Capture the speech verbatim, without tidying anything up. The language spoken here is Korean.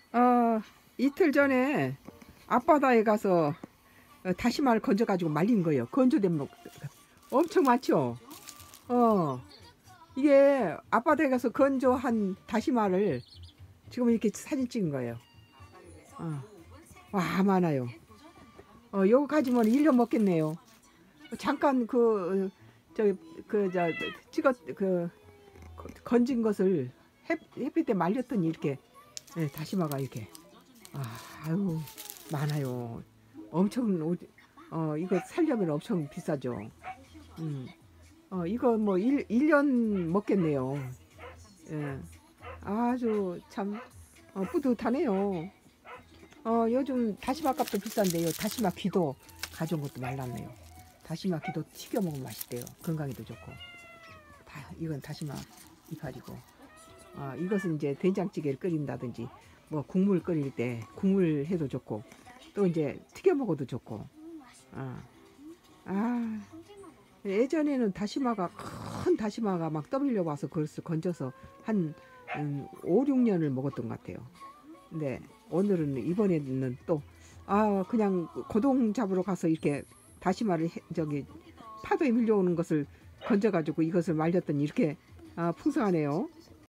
어, 이틀 전에 앞바다에 가서 어, 다시마를 건져가지고 말린 거예요. 건조된 뭐 엄청 많죠. 어, 이게 앞바다에 가서 건조한 다시마를 지금 이렇게 사진 찍은 거예요. 어, 와, 많아요. 어, 요거 가지면 일 년 먹겠네요. 잠깐 그, 저, 그, 저, 찍었, 그, 건진 것을 햇, 햇빛에 말렸더니 이렇게, 예, 다시마가 이렇게, 아, 아유, 많아요. 엄청, 오- 어, 이거 살려면 엄청 비싸죠. 음, 어, 이거 뭐 일, 일 년 먹겠네요. 예, 아주 참, 어, 뿌듯하네요. 어, 요즘 다시마 값도 비싼데요. 다시마 귀도 가져온 것도 말랐네요. 다시마 귀도 튀겨 먹으면 맛있대요. 건강에도 좋고. 다, 이건 다시마 이파리고. 아, 이것은 이제 된장찌개를 끓인다든지, 뭐 국물 끓일 때 국물 해도 좋고, 또 이제 튀겨 먹어도 좋고. 아, 아, 예전에는 다시마가, 큰 다시마가 막 떠밀려 와서 그것을 건져서 한 음, 오, 육 년을 먹었던 것 같아요. 근데 오늘은 이번에는 또, 아, 그냥 고동 잡으러 가서 이렇게 다시마를 해- 저기 파도에 밀려오는 것을 건져가지고 이것을 말렸더니 이렇게 아, 풍성하네요.